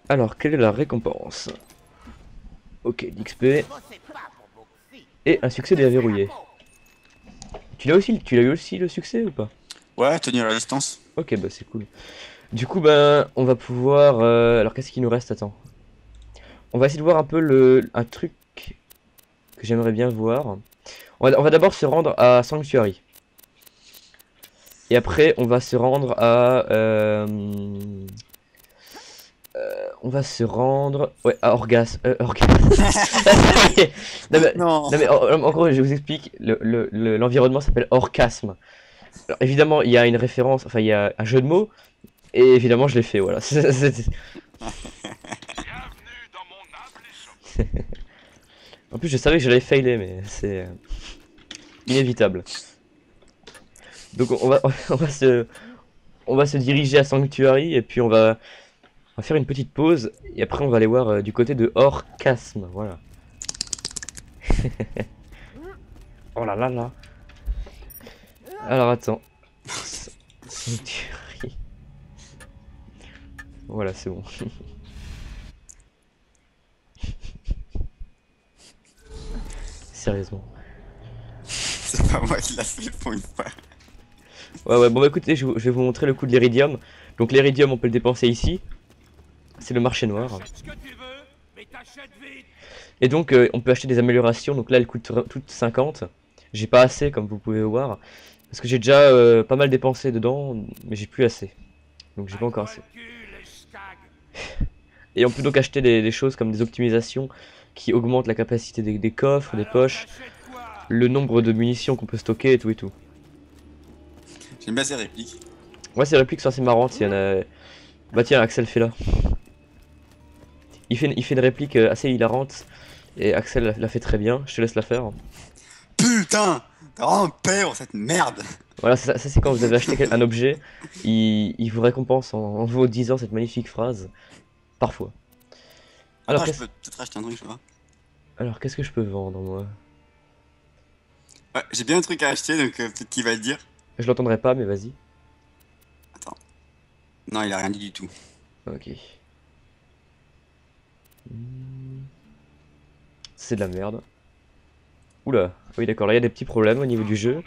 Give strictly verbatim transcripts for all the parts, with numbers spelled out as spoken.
Alors, quelle est la récompense? Ok, d'X P. Et un succès déverrouillé. Tu l'as aussi, tu l'as eu aussi le succès ou pas? Ouais, tenir la distance. Ok, bah c'est cool. Du coup, ben, on va pouvoir... euh, Alors, qu'est-ce qu'il nous reste? Attends. On va essayer de voir un peu le... un truc que j'aimerais bien voir. On va, on va d'abord se rendre à Sanctuary. Et après, on va se rendre à... euh, euh, on va se rendre... Ouais, à Orgas. Euh, Orgas. non, mais, Non. non, mais en, en gros, je vous explique. Le- le- le- L'environnement s'appelle Orcasme. Alors, évidemment, il y a une référence... Enfin, il y a un jeu de mots. Et évidemment, je l'ai fait, voilà. C'est- c'est- En plus, je savais que j'allais failer, mais c'est euh, inévitable. Donc, on va, on va se, on va se diriger à Sanctuary et puis on va, on va faire une petite pause et après on va aller voir euh, du côté de Orcasme. Voilà. Oh là là là. Alors attends. Sanctuary. Voilà, c'est bon. Sérieusement. C'est pas moi qui l'a fait pour une fois. Ouais, ouais, bon bah écoutez, je, je vais vous montrer le coup de l'iridium. Donc l'iridium, on peut le dépenser ici. C'est le marché noir. Et donc, euh, on peut acheter des améliorations. Donc là, elle coûte toutes cinquante. J'ai pas assez, comme vous pouvez voir. Parce que j'ai déjà euh, pas mal dépensé dedans, mais j'ai plus assez. Donc j'ai pas encore assez. Et on peut donc acheter des, des choses comme des optimisations qui augmentent la capacité des, des coffres, des poches, le nombre de munitions qu'on peut stocker et tout et tout. J'aime bien ces répliques. Ouais, ces répliques sont assez marrantes. Il y en a... Bah tiens, Axel fait là. Il fait, il fait une réplique euh, assez hilarante. Et Axel l'a- l'a fait très bien. Je te laisse la faire. Putain! T'as vraiment peur pour cette merde! Voilà, ça, ça, c'est quand vous avez acheté quel- un objet, il, il vous récompense en, en vous disant cette magnifique phrase. Parfois. Alors Attends, je qu'est-ce peux peut-être acheter un truc, je vois. alors qu'est-ce que je peux vendre moi? Ouais, j'ai bien un truc à acheter, donc euh, peut-être qu'il va le dire. Je l'entendrai pas, mais vas-y. Attends. Non, il a rien dit du tout. Ok. Hmm, c'est de la merde. Oula. Oui, d'accord. Là, il y a des petits problèmes au niveau du jeu.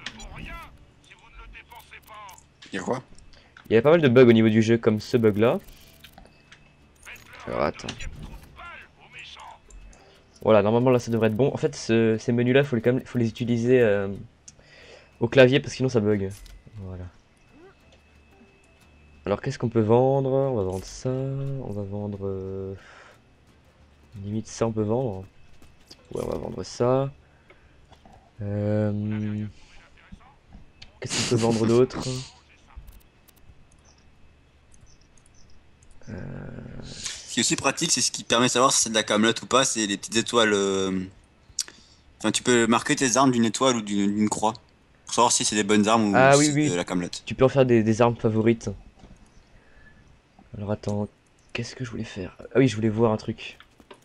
Il y a quoi? Il y a pas mal de bugs au niveau du jeu, comme ce bug-là. Alors attends. Voilà, normalement là, ça devrait être bon. En fait, ce- ces menus-là, faut les, quand même, faut les utiliser euh, au clavier parce que sinon ça bug. Voilà. Alors qu'est-ce qu'on peut vendre? On va vendre ça. On va vendre. euh, Limite ça on peut vendre. Ouais, on va vendre ça. Euh, Qu'est-ce qu'on peut vendre d'autre? Ce qui est aussi pratique, c'est ce qui permet de savoir si c'est de la camelote ou pas, c'est les petites étoiles. euh, Enfin, tu peux marquer tes armes d'une étoile ou d'une d'une croix. Pour savoir si c'est des bonnes armes ou Ah si oui, c'est de oui. la camelote. Tu peux en faire des, des armes favorites. Alors attends, qu'est-ce que je voulais faire? Ah oui, je voulais voir un truc.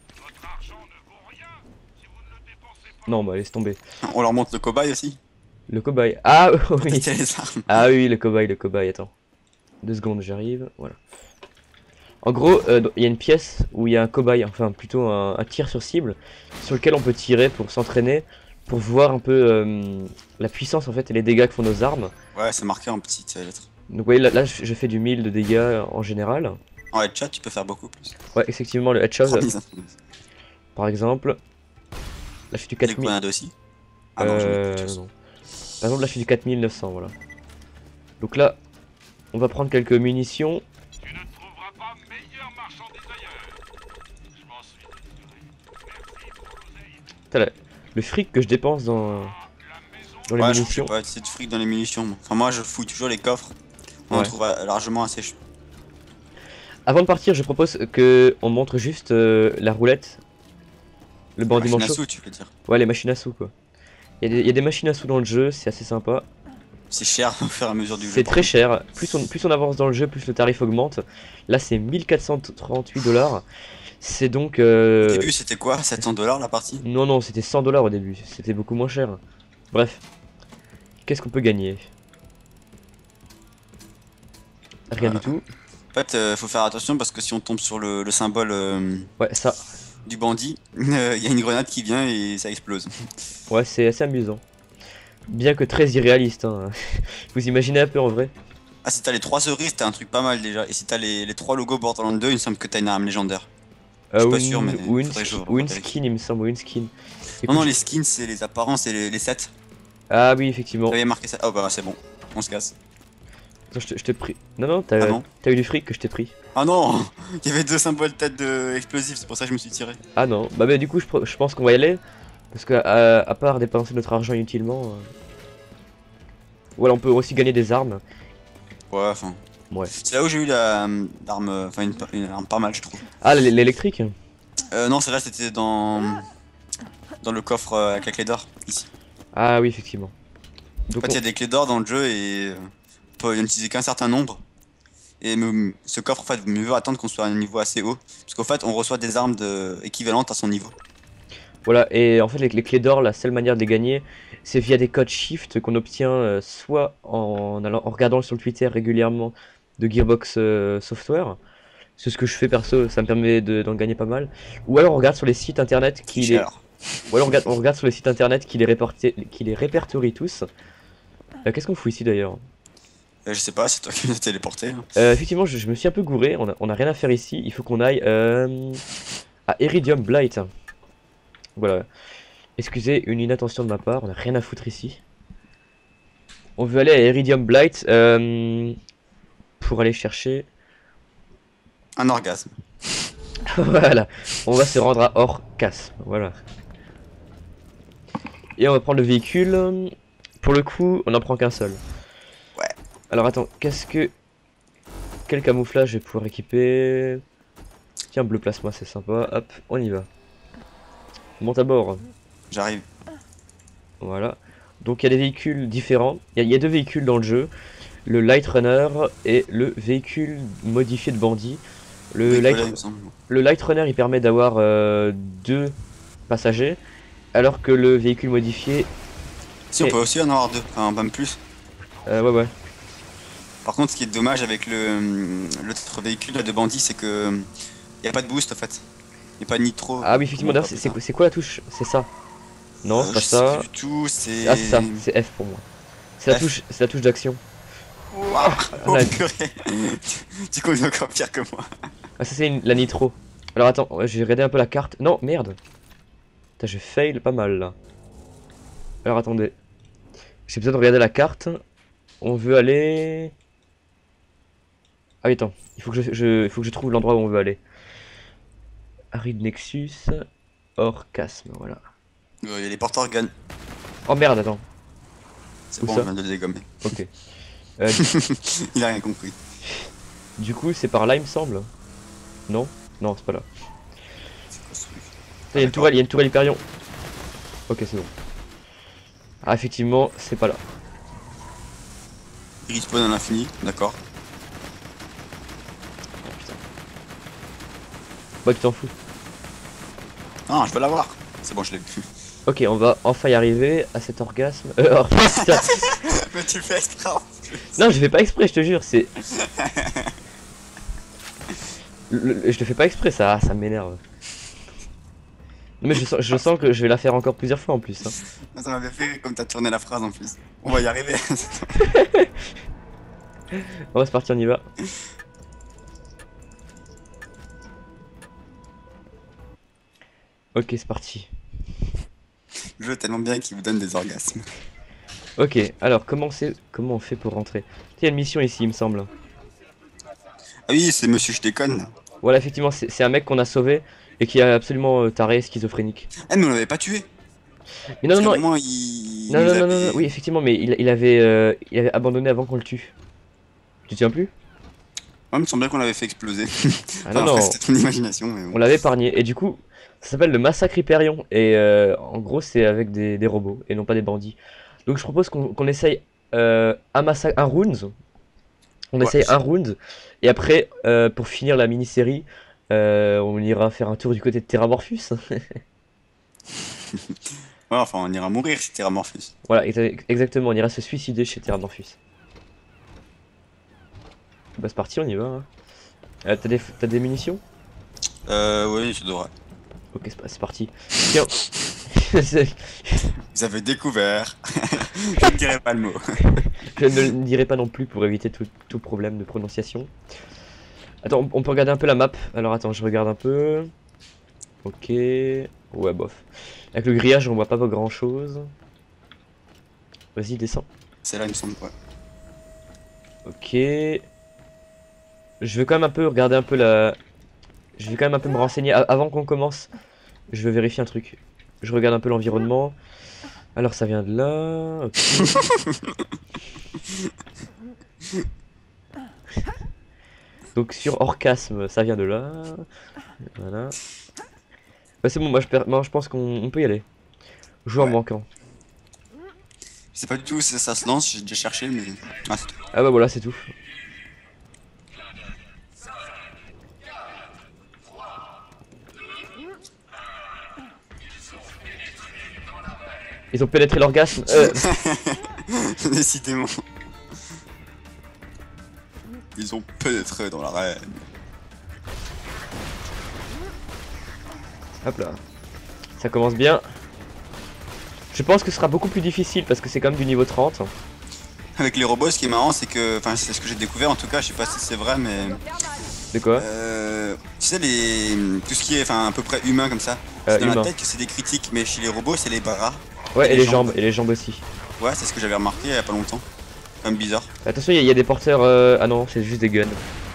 Non, bah laisse tomber. On leur montre le cobaye aussi, Le cobaye. Ah pour oui. tester les armes. Ah oui, le cobaye, le cobaye. Attends. Deux secondes, j'arrive. Voilà. En gros, euh, il y a une pièce où il y a un cobaye, enfin plutôt un, un tir sur cible, sur lequel on peut tirer pour s'entraîner, pour voir un peu euh, la puissance en fait et les dégâts que font nos armes. Ouais, c'est marqué en petites euh, lettres. Donc vous voyez, là, là, je je fais du mille de dégâts en général. En headshot, tu peux faire beaucoup plus. Ouais, effectivement, le headshot, Trois mille cinq cents. par exemple. Là, je fais du Les quatre mille. grenades aussi. Ah non, j'en ai plus de toute Euh, façon. non. Par exemple, là, je fais du quatre mille neuf cents, voilà. Donc là, on va prendre quelques munitions. Putain, la- le fric que je dépense dans, dans les Ouais, je fais munitions. pas assez de fric dans les munitions. moi. Enfin, moi, je fouille toujours les coffres. On en Ouais. trouve euh, largement assez. ch- Avant de partir, je propose que on montre juste euh, la roulette, le La bandit machine à manchot. sous, tu veux dire. Ouais, les machines à sous, quoi. Il y, a des- il y a des machines à sous dans le jeu, c'est assez sympa. C'est cher au fur et à mesure du jeu, C'est par très contre. cher. Plus on, plus on avance dans le jeu, plus le tarif augmente. Là, c'est mille quatre cent trente-huit dollars. C'est donc. Au euh, début, c'était quoi? sept cents dollars la partie? Non, non, c'était cent dollars au début. C'était beaucoup moins cher. Bref, qu'est-ce qu'on peut gagner? Rien Euh, du tout. En fait, euh, faut faire attention parce que si on tombe sur le, le symbole euh, Ouais, ça. du bandit, il y a une grenade qui vient et ça explose. Ouais, c'est assez amusant. Bien que très irréaliste, hein. Vous imaginez un peu en vrai? Ah, si t'as les trois cerises, t'as un truc pas mal déjà. Et si t'as les, les trois logos Borderlands deux, il me semble que t'as une arme légendaire. Je Euh, suis ou pas sûr, mais une, ou une, faudrait que je ski- ou une vérifie. skin, il me semble, ou une skin. Non, Écoute, non, je- les skins, c'est les apparences et les, les sets. ah oui, effectivement. J'avais marqué ça. Oh bah c'est bon, on se casse. Attends, je te, je te prie. Non, non, Ah t'as non. t'as eu du fric que je t'ai pris. Ah non. Il y avait deux symboles tête de explosifs, c'est pour ça que je me suis tiré. Ah non, bah, bah du coup, je, pr- je pense qu'on va y aller. Parce que, à, à part dépenser notre argent inutilement. euh, Voilà, on peut aussi gagner des armes. Ouais, enfin. Ouais. C'est là où j'ai eu la l'arme, enfin une, une arme pas mal, je trouve. Ah, l- l'électrique? Euh, non, celle-là c'était dans dans le coffre euh, avec la clé d'or, ici. Ah oui, effectivement. En Donc fait, il y a des clés d'or dans le jeu et euh, on peut en utiliser qu'un certain nombre. Et me- ce coffre, en fait, mieux vaut attendre qu'on soit à un niveau assez haut. Parce qu'en fait, on reçoit des armes de... équivalentes à son niveau. voilà, et en fait, les, les clés d'or, la seule manière de les gagner, c'est via des codes shift qu'on obtient euh, soit en, allant, en regardant sur le Twitter régulièrement de Gearbox euh, Software. C'est ce que je fais perso, ça me permet de- d'en gagner pas mal. Ou alors on regarde sur les sites internet qui les, Tricheur. ou alors on regarde, on regarde sur les sites internet qui les, réporté- qui les répertorient tous. Euh, Qu'est-ce qu'on fout ici d'ailleurs? Euh, je sais pas, c'est toi qui m'as téléporté. Hein. Euh, Effectivement, je, je me suis un peu gouré, on a, on a rien à faire ici, il faut qu'on aille euh, à Iridium Blight. Voilà. Excusez une inattention de ma part, on a rien à foutre ici. On veut aller à Iridium Blight euh, pour aller chercher. Un orgasme. Voilà, on va se rendre à Orcas. Voilà. Et on va prendre le véhicule. Pour le coup, on n'en prend qu'un seul. Ouais. Alors attends, qu'est-ce que. Quel camouflage je vais pouvoir équiper? Tiens, bleu plasma, c'est sympa. Hop, on y va. On monte à bord. J'arrive. Voilà. Donc il y a des véhicules différents. Il y, a- il y a deux véhicules dans le jeu. Le Light Runner et le véhicule modifié de bandit. Le Oui, Light, collègue, il me semble. le Light Runner il permet d'avoir euh, deux passagers. Alors que le véhicule modifié. Si, on Et- peut aussi en avoir deux, enfin même plus. euh, ouais, ouais. Par contre, ce qui est dommage avec le l'autre véhicule là, de bandit, c'est que il y a pas de boost en fait. Il n'y a pas de nitro. Ah oui, effectivement, Comment on d'ailleurs, c'est peut c'est- appeler c'est quoi la touche? C'est ça? Non, ça c'est Euh, pas Je sais ça. plus du tout, c'est. Ah, c'est ça, c'est F pour moi. C'est la F. touche, c'est la touche d'action. Ouah, oh la- purée. Du coup, il est encore pire que moi. Ah, ça c'est une- la nitro. Alors attends, ouais, j'ai regardé un peu la carte. Non, merde. Putain, je fail pas mal là. Alors attendez. J'ai besoin de regarder la carte. On veut aller. Ah oui, attends. Il faut que je, je- il faut que je trouve l'endroit où on veut aller. Arid Nexus. Orcasme, voilà. Euh, Il y a les porteurs gun. Oh merde, attends. C'est Où bon, ça on vient de le dégommer. Ok. Euh, Il a rien compris. du coup, c'est par là, il me semble. Non? Non, c'est pas là. C'est quoi ce truc Il y a une tourelle, il y a une tourelle Hyperion. Ok, c'est bon. Ah, effectivement, c'est pas là. Il respawn à l'infini, d'accord. Oh, putain. Bah, tu t'en fous. Ah, je peux l'avoir. C'est bon, je l'ai vu. Ok, on va enfin y arriver à cet orgasme. Euh, oh, putain. Mais tu le fais exprès en plus. Non, je fais pas exprès, je te jure, c'est. Le- le- je le fais pas exprès, ça, ça m'énerve. Non, mais je sens, je sens que je vais la faire encore plusieurs fois en plus. Hein. Ça m'avait fait rire comme t'as tourné la phrase en plus. On va y arriver. On va se partir, on y va. Ok, c'est parti. Le jeu est tellement bien qu'il vous donne des orgasmes. Ok, alors comment c'est, comment on fait pour rentrer? Il y a une mission ici, il me semble. Ah oui, c'est Monsieur Je déconne. Voilà, effectivement, c'est c'est un mec qu'on a sauvé et qui est absolument euh, taré, schizophrénique. Eh, mais on l'avait pas tué. Mais non, Parce non, qu'à un non, moment, il. il non, nous non, non, avait- non, non, oui, effectivement, mais il, il avait, euh, il avait abandonné avant qu'on le tue. Tu te souviens plus? Ouais, il me semblait qu'on l'avait fait exploser. Ah Enfin, non, après, non, c'était ton imagination, mais bon. on l'avait épargné. Et du coup, ça s'appelle le massacre Hyperion. Et euh, en gros, c'est avec des, des robots et non pas des bandits. Donc je propose qu'on qu'on essaye euh, un massacre, un round. On Ouais. essaye un round. Et après, euh, pour finir la mini-série, euh, on ira faire un tour du côté de Terramorphus. Ouais, enfin, on ira mourir chez Terramorphus. Voilà, exa- exactement, on ira se suicider chez Terramorphus. Bah c'est parti, on y va. Hein. Euh, T'as des, t'as des munitions? Euh, oui, je devrais. Ok, c'est c'est parti. Tiens. Vous avez découvert. Je ne dirai pas le mot. Je ne le dirai pas non plus pour éviter tout, tout problème de prononciation. Attends, on, on peut regarder un peu la map. Alors attends, je regarde un peu. Ok. Ouais, bof. Avec le grillage, on voit pas grand chose. Vas-y, descends. C'est là, il me semble, ouais. Ok. Je vais quand même un peu regarder un peu la... Je vais quand même un peu me renseigner. A- Avant qu'on commence, je vais vérifier un truc. Je regarde un peu l'environnement. Alors ça vient de là. Ok. Donc sur Orchasme, ça vient de là. Voilà. Bah c'est bon, moi je, per- moi, je pense qu'on on peut y aller. Joueur Ouais. manquant. Je sais pas du tout où ça, ça se lance, j'ai déjà cherché, mais. Ah, c'est tout. Ah bah voilà, c'est tout. Ils ont pénétré l'orgasme. Euh, Décidément. Ils ont pénétré dans l'arène. hop là. Ça commence bien. Je pense que ce sera beaucoup plus difficile parce que c'est quand même du niveau trente. Avec les robots, ce qui est marrant, c'est que. Enfin, c'est ce que j'ai découvert en tout cas, je sais pas si c'est vrai, mais. De quoi? Euh. Tu sais, les. Tout ce qui est, enfin, à peu près humain comme ça. Euh, C'est dans humain. la tête que c'est des critiques, mais chez les robots, c'est les bras. Ouais, et, et les les jambes. jambes. Et les jambes aussi. Ouais, c'est ce que j'avais remarqué il y a pas longtemps. Comme bizarre. Attention, il y, y a des porteurs. Euh... Ah non, c'est juste des guns.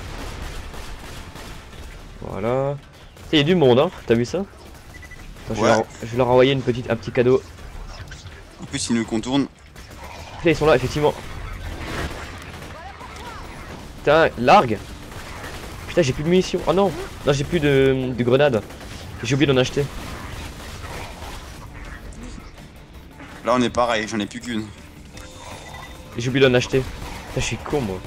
Voilà. Il y a du monde, hein. T'as vu ça? Attends, je, vais Ouais. leur... je vais leur envoyer une petite... un petit cadeau. En plus, ils nous contournent. Là, ils sont là, effectivement. Putain, largue. Putain, j'ai plus de munitions. Oh non, non, j'ai plus de, de grenades. J'ai oublié d'en acheter. Là, on est pareil, j'en ai plus qu'une. J'ai oublié d'en acheter. Putain, je suis con, moi.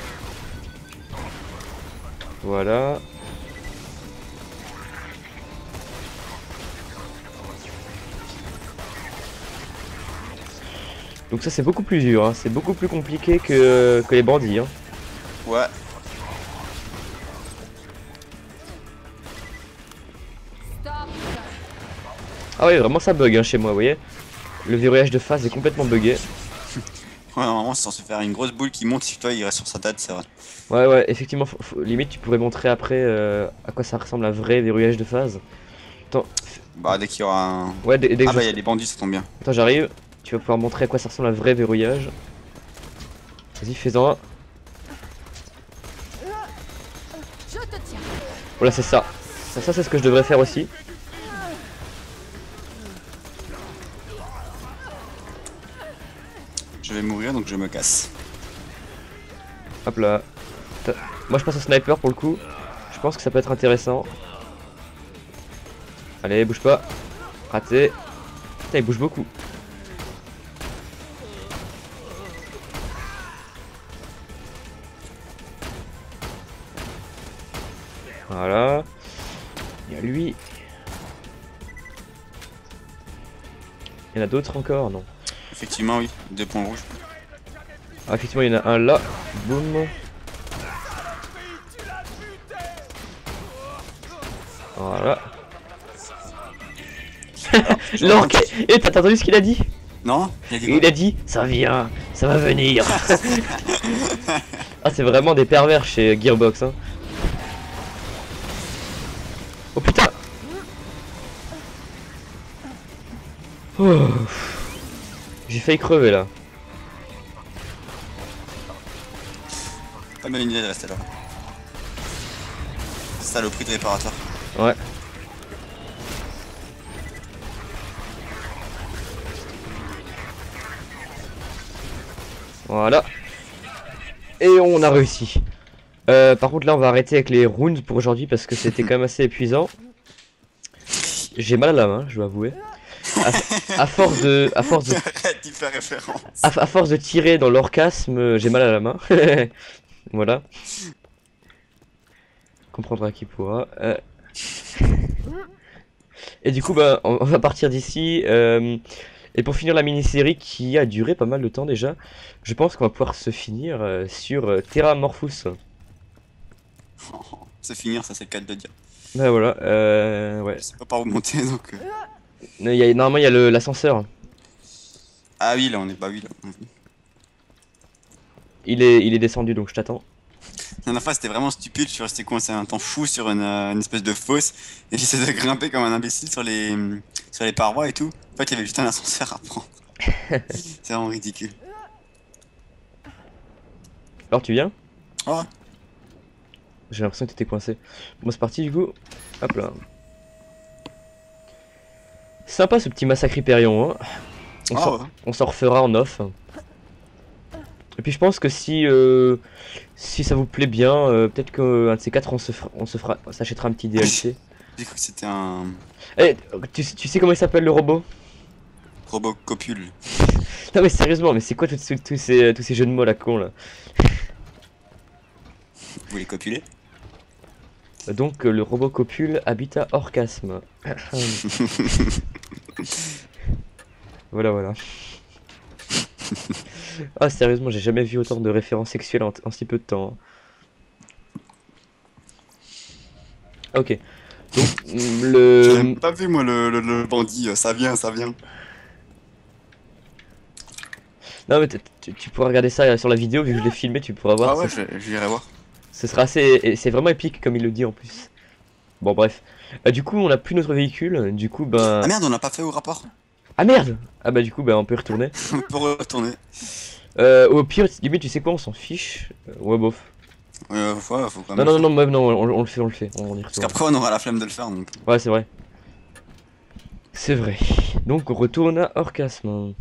Voilà. Donc ça, c'est beaucoup plus dur. Hein. C'est beaucoup plus compliqué que, que les bandits. Hein. Ouais. Ah ouais, vraiment ça bug hein, chez moi, vous voyez. Le verrouillage de phase est complètement bugué. Ouais, normalement, c'est censé faire une grosse boule qui monte si toi, il reste sur sa tête, c'est vrai. Ouais, ouais, effectivement, faut- faut- limite tu pourrais montrer après euh, à quoi ça ressemble un vrai verrouillage de phase. Attends, Bah, dès qu'il y aura un. ouais, dès, dès que Ah, je... bah, il y a des bandits, ça tombe bien. Attends, j'arrive. Tu vas pouvoir montrer à quoi ça ressemble un vrai verrouillage. Vas-y, fais-en un. Je te tiens. Voilà, c'est ça. Ça, ça c'est ce que je devrais faire aussi. Je vais mourir, donc je me casse. Hop là. Ta- Moi je passe au sniper pour le coup. Je pense que ça peut être intéressant. Allez, bouge pas. Raté. Putain, il bouge beaucoup. Voilà. Il y a lui. Il y en a d'autres encore, non? Effectivement, oui, deux points rouges. Ah, effectivement, il y en a un là. Boum. Voilà. L'orque. Et t'as entendu ce qu'il a dit? Non? Il a dit Il quoi? a dit ça vient, ça va venir. Ah, c'est vraiment des pervers chez Gearbox. Hein. Oh putain. Oh. J'ai failli crever là. Pas mal une idée de rester là. C'est ça le prix de réparateur. Ouais. Voilà. Et on a réussi. Euh, par contre là on va arrêter avec les rounds pour aujourd'hui parce que c'était quand même assez épuisant. J'ai mal à la main, je dois avouer. À, à force de, à force de, Arrête d'y faire référence. à, à force de tirer dans l'orchasme, j'ai mal à la main. Voilà. Comprendra qui pourra. Euh. Et du coup, bah, on on va partir d'ici. euh, Et pour finir la mini-série qui a duré pas mal de temps déjà, je pense qu'on va pouvoir se finir euh, sur euh, Terra Morphous. se finir, ça c'est le cas de le dire. Bah voilà, euh, ouais. Je sais pas par où monter donc. euh. Il y a, normalement il y a le- l'ascenseur. Ah oui, là on est. Bah oui, là. Il est, il est descendu donc je t'attends. La dernière fois c'était vraiment stupide, je suis resté coincé un temps fou sur une, euh, une espèce de fosse et j'essaie de grimper comme un imbécile sur les, sur les parois et tout. En fait il y avait juste un ascenseur à prendre. C'est vraiment ridicule. Alors tu viens? Oh, J'ai l'impression que t'étais coincé. Bon c'est parti du coup. Hop là. Sympa ce petit massacre Hyperion hein. On oh, s'en ouais. on s'en refera en off. Et puis je pense que si euh, si ça vous plaît bien, euh, peut-être qu'un de ces quatre on se fera, on se fera, on s'achètera un petit D L C. J'ai cru que c'était un Eh, tu, sais- tu sais comment il s'appelle le robot? robot copule. Non mais sérieusement, mais c'est quoi tous tous- tous ces, tous ces jeux de mots là con là? Vous voulez copuler? Donc euh, le robot copule habite à Orchasme. Voilà voilà. Ah sérieusement, j'ai jamais vu autant de références sexuelles en, en si peu de temps. hein. Ok. Donc mm, J'ai le... même pas vu moi le, le, le bandit, euh, ça vient, ça vient. Non mais t- tu, tu pourras regarder ça sur la vidéo, vu que je l'ai filmé, tu pourras voir. Ah ouais, ce, je- j'irai voir. ce sera assez... et c'est vraiment épique comme il le dit en plus. Bon bref. Euh, du coup on a plus notre véhicule, du coup ben... Ah merde, on l'a pas fait au rapport. Ah merde. Ah bah du coup ben on peut y retourner. On peut retourner. Euh, au pire, limite tu sais quoi, on s'en fiche. Euh, ouais bof. Euh, faut, faut quand Non même. non non non, meuf, non on, on le fait, on le fait, on y Parce retourne. qu'après on aura la flemme de le faire donc. Ouais c'est vrai. C'est vrai. Donc on retourne à Orchasme.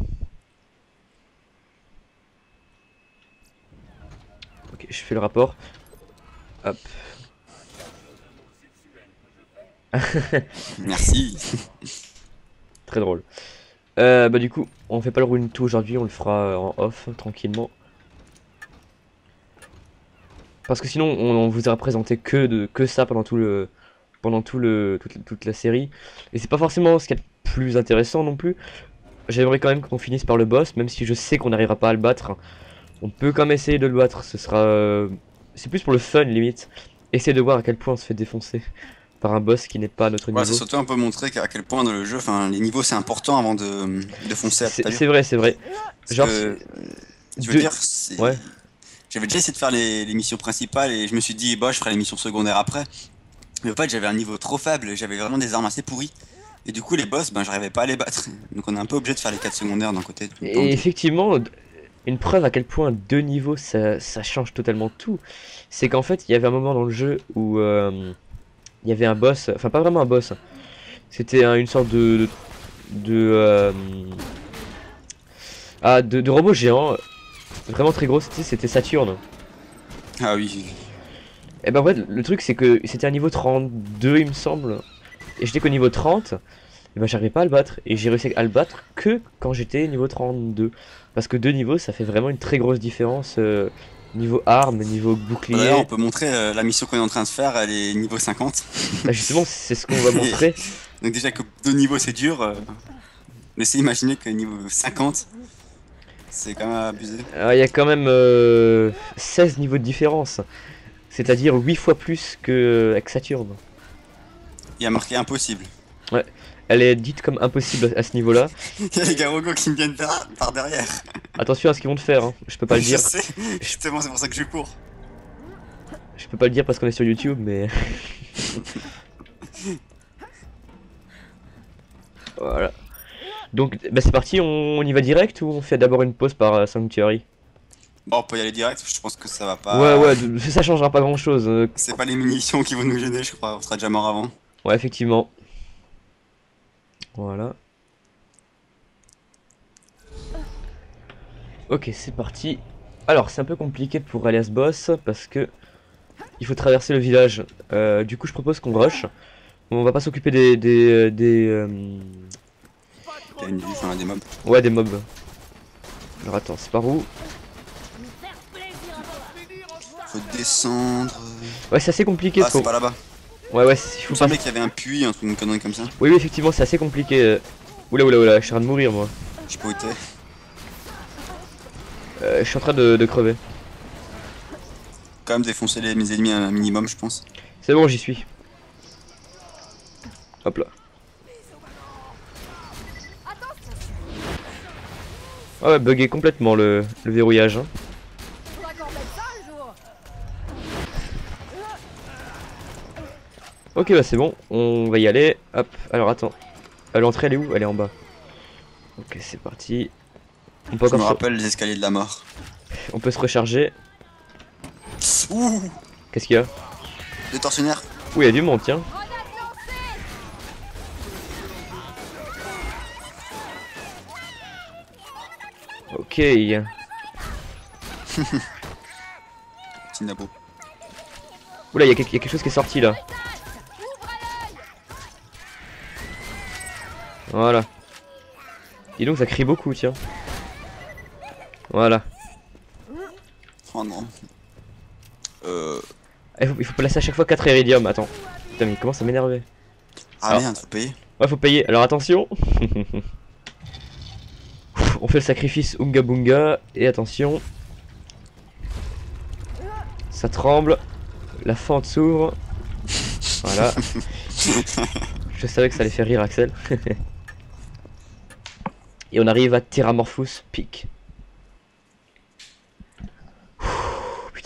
Ok, je fais le rapport. Hop. Merci. Très drôle. Euh, bah du coup, on fait pas le room tout aujourd'hui, on le fera euh, en off, tranquillement. Parce que sinon, on, on vous a présenté que de que ça pendant tout le pendant tout le toute, toute la série, et c'est pas forcément ce qui est le plus intéressant non plus. J'aimerais quand même qu'on finisse par le boss, même si je sais qu'on n'arrivera pas à le battre. On peut quand même essayer de le battre. Ce sera, euh, c'est plus pour le fun limite. Essayer de voir à quel point on se fait défoncer par un boss qui n'est pas à notre Ouais, c'est niveau. surtout un peu montrer qu'à quel point dans le jeu, enfin, les niveaux c'est important avant de, de foncer à C'est tout à c'est vrai, c'est vrai. Parce Genre, que, je veux deux- dire, c'est- ouais. j'avais déjà essayé de faire les, les missions principales et je me suis dit, bah, je ferai les missions secondaires après. Mais en fait, j'avais un niveau trop faible, j'avais vraiment des armes assez pourries. Et du coup, les boss, ben, j'arrivais pas à les battre. Donc, on est un peu obligé de faire les quêtes secondaires d'un côté. Tout le temps. Et effectivement, une preuve à quel point deux niveaux ça, ça change totalement tout, c'est qu'en fait il y avait un moment dans le jeu où euh, il y avait un boss, enfin pas vraiment un boss, c'était un- une sorte de de, de, euh, ah, de, de robot géant, vraiment très gros, c'était c'était Saturne. Ah oui. Et ben en fait le truc c'est que c'était un niveau trente-deux il me semble, et j'étais qu'au niveau trente, et ben j'arrivais pas à le battre, et j'ai réussi à le battre que quand j'étais niveau trente-deux. Parce que deux niveaux, ça fait vraiment une très grosse différence euh, niveau arme, niveau bouclier. D'ailleurs, on peut montrer euh, la mission qu'on est en train de faire, elle est niveau cinquante. Bah, justement, c'est ce qu'on va montrer. Donc, déjà que deux niveaux c'est dur, euh, laissez imaginer que niveau cinquante, c'est quand même abusé. Alors, il y a quand même euh, seize niveaux de différence. C'est-à-dire huit fois plus que avec Saturne. Il y a marqué impossible. Elle est dite comme impossible à ce niveau-là. Il y a les Garogos qui me viennent par, par derrière. Attention à ce qu'ils vont te faire, hein. Je peux pas le Je dire. sais, justement, c'est pour ça que je cours. Je peux pas le dire parce qu'on est sur YouTube, mais... Voilà. Donc, bah c'est parti, on, on y va direct ou on fait d'abord une pause par euh, Sanctuary? Bon, on peut y aller direct, je pense que ça va pas. Ouais, ouais, de- ça changera pas grand-chose. euh. C'est pas les munitions qui vont nous gêner, je crois, on sera déjà mort avant. Ouais, effectivement. Voilà. Ok, c'est parti. Alors, c'est un peu compliqué pour aller à ce boss parce que il faut traverser le village. Euh, du coup, je propose qu'on rush. On va pas s'occuper des des euh, des euh, Il y a une vie, enfin des mobs. ouais des mobs. Alors attends, c'est par où? Faut descendre. Ouais, c'est assez compliqué. Ah, ce c'est qu'on- pas là-bas. Ouais, ouais, c'est- il Il faut me pas. semblait qu'il y avait un puits, un truc, une connerie comme ça. Oui, oui, effectivement, c'est assez compliqué. euh. Oula, oula, oula, je suis en train de mourir moi. Je sais pas où t'es. Euh, je suis en train de, de crever. Quand même défoncer les, mes ennemis un minimum, je pense. C'est bon, j'y suis. Hop là. Ah ouais, bugué complètement le, le verrouillage. Hein. Faudra qu'on remette ça un jour. Ok, bah c'est bon, on va y aller. Hop, alors attends. L'entrée elle est où? Elle est en bas. Ok, c'est parti. On peut Je me encore se... rappelle les escaliers de la mort. On peut se recharger. Ouh, Qu'est-ce qu'il y a? des tortionnaires. Oui, il y a du monde, tiens. Grenade lancée. Ok. Petit nabo. Oula, il y, a quelque- y a quelque chose qui est sorti là. Voilà. Dis donc, ça crie beaucoup, tiens. Voilà. Oh non. Euh... Il faut, il faut placer à chaque fois quatre iridium. Attends. Putain, mais il commence à m'énerver. Ah Alors. merde, faut payer. Ouais, faut payer. Alors attention. On fait le sacrifice Unga Bunga. Et attention. Ça tremble. La fente s'ouvre. Voilà. Je savais que ça allait faire rire Axel. Et on arrive à Terramorphous Peak. Ouh, putain.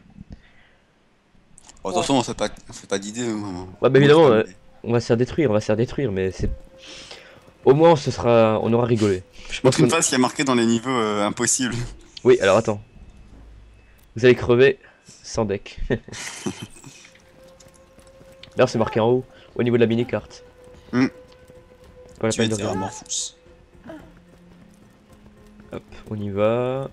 Oh, attention, on fait pas, on fait pas d'idée. Hein. Ouais, bah évidemment, euh, on va se faire détruire, on va se faire détruire, mais c'est... Au moins, ce sera... on aura rigolé. Je pense Montre qu'on... pas ce qu'il y a marqué dans les niveaux euh, impossibles. Oui, alors attends. Vous allez crever sans deck. D'ailleurs, c'est marqué en haut, au niveau de la mini-carte. Hmm. Pas la Tu peine es de regarder. Terramorphous. Hop, on y va.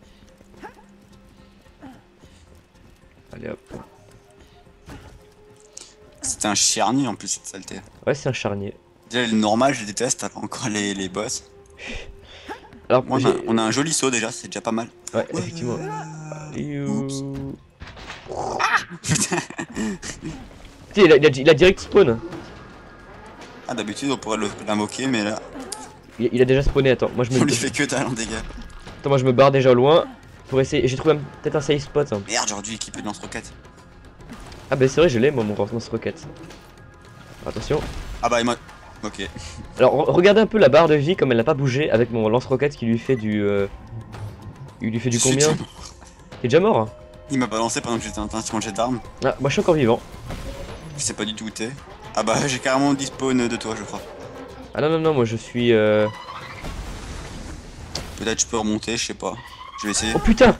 Allez hop. C'était un charnier en plus cette saleté. Ouais, c'est un charnier. Déjà le normal je déteste, t'as pas encore les, les boss. Alors, Moi, on, a, j'ai- on a un joli saut déjà, c'est déjà pas mal. Ouais, effectivement. You- Putain. Putain, il a, il a- il a direct spawn. Ah d'habitude on pourrait le- l'invoquer mais là Il, il a déjà spawné, attends. Moi je me, on lui fait que dalle en dégâts. attends, moi, je me barre déjà au loin. Pour essayer... J'ai trouvé un- peut-être un safe spot. Hein. Merde j'aurais dû équiper de lance-roquette. Ah bah c'est vrai, je l'ai moi mon lance-roquette. Attention. Ah bah il m'a... Ok. Alors re- regardez un peu la barre de vie comme elle n'a pas bougé avec mon lance-roquette qui lui fait du... Euh... Il lui fait du Je suis combien? déjà mort. T'es déjà mort hein? Il m'a balancé pendant que j'étais en train de changer d'arme. Ah, moi je suis encore vivant. Je sais pas du tout où t'es. Ah bah j'ai carrément despawn de toi je crois. Ah non non non, moi je suis... Euh... Peut-être je peux remonter, je sais pas. Je vais essayer. Oh putain.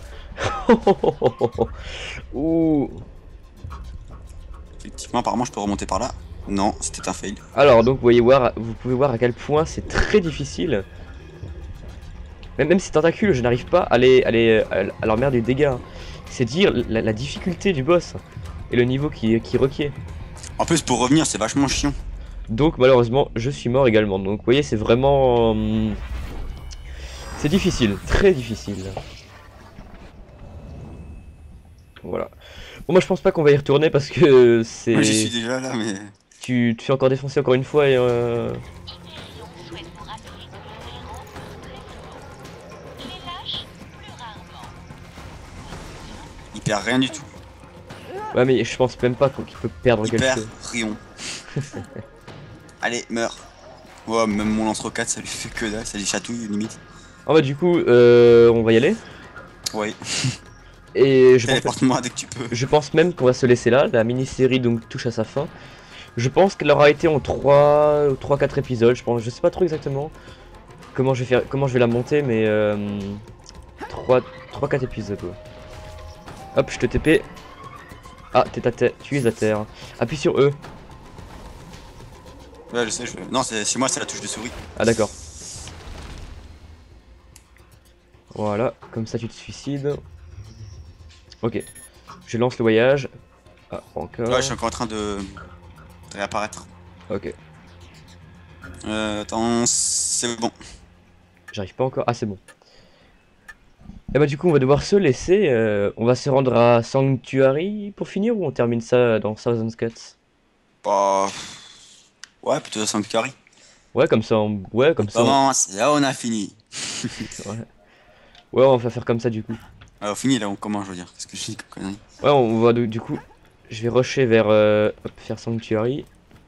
Ouh. Effectivement apparemment je peux remonter par là. Non, c'était un fail. Alors donc vous voyez voir, vous pouvez voir à quel point c'est très difficile. Même, même ces tentacules, je n'arrive pas à, les, à, les, à leur mettre du dégât. C'est dire la, la difficulté du boss et le niveau qui, qui requiert. En plus pour revenir c'est vachement chiant. Donc malheureusement je suis mort également. Donc vous voyez c'est vraiment... hum, c'est difficile, très difficile. Voilà. Bon moi je pense pas qu'on va y retourner parce que c'est... Moi j'y suis déjà là mais... Tu te fais encore défoncer encore une fois et... Euh... Il perd rien du tout. Ouais mais je pense même pas qu'il peut perdre Il quelque perd chose. rien. Allez, meurs. Ouais, même mon lance-roquette ça lui fait que dalle, ça lui chatouille limite. Ah bah du coup euh, on va y aller. Ouais, Et je pense, téléporte-moi dès que tu peux. je pense même qu'on va se laisser là. La mini-série donc touche à sa fin. Je pense qu'elle aura été en trois quatre épisodes, je pense. Je sais pas trop exactement comment je vais faire, comment je vais la monter, mais euh, trois quatre épisodes. Ouais. Hop, je te T P. Ah, t'es à terre, tu es à terre. Appuie sur E. Ouais, je sais, je... Non, c'est moi, c'est la touche de souris. Ah d'accord. Voilà, comme ça tu te suicides. Ok, je lance le voyage. Ah, encore. Ouais, je suis encore en train de... de réapparaître. Ok, Euh, attends, c'est bon. j'arrive pas encore. Ah, c'est bon. Et bah du coup on va devoir se laisser. Euh, on va se rendre à Sanctuary pour finir ou on termine ça dans Thousand Cuts? Bah... Ouais, plutôt Sanctuary. Ouais, comme ça, on... ouais, comme ça. on- Non, c'est là où on a fini. Ouais. Ouais, on va faire comme ça du coup. Alors, fini là, on commence, je veux dire. Qu'est-ce que je dis comme connerie. Ouais, on va du du coup je vais rusher vers euh, hop, faire Sanctuary.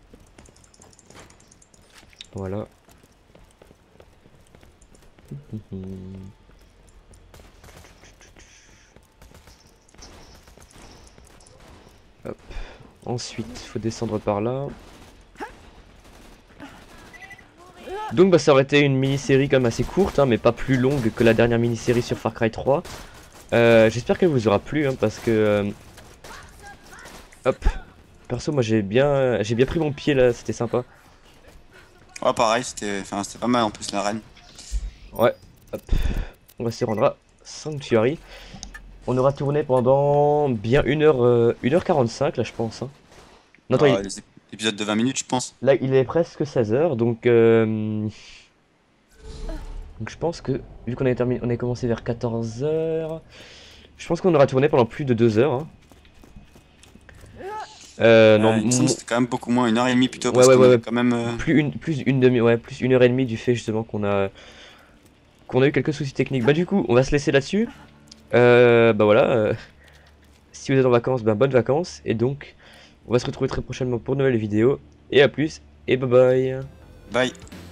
Voilà. Hop. Ensuite, faut descendre par là. Donc bah ça aurait été une mini-série quand même assez courte, hein, mais pas plus longue que la dernière mini-série sur Far Cry trois. Euh, J'espère qu'elle vous aura plu, hein, parce que... Euh... Hop. Perso, moi j'ai bien, j'ai bien pris mon pied là, c'était sympa. Ouais, pareil, c'était enfin, c'était pas mal en plus l'arène. Ouais. Hop. On va se rendre à Sanctuary. On aura tourné pendant bien une heure, euh, une heure quarante-cinq là je pense. Hein. Non, attends, Ah, il- les ép- épisodes de vingt minutes, je pense. là il est presque seize heures, donc... Euh... Donc je pense que, vu qu'on a terminé, on a commencé vers quatorze heures, je pense qu'on aura tourné pendant plus de deux heures. Hein. Euh, non, Euh, il me semble que mon- c'était quand même beaucoup moins, une heure et demie plutôt, ouais, parce ouais, qu'on ouais, avait ouais. quand même. euh, Plus une, plus une demi, ouais, plus une heure et demie du fait justement qu'on a, qu'on a eu quelques soucis techniques. Bah du coup, on va se laisser là-dessus. Euh, bah voilà. euh, si vous êtes en vacances, ben bonnes vacances. Et donc, on va se retrouver très prochainement pour de nouvelles vidéos. Et à plus. Et bye bye. Bye.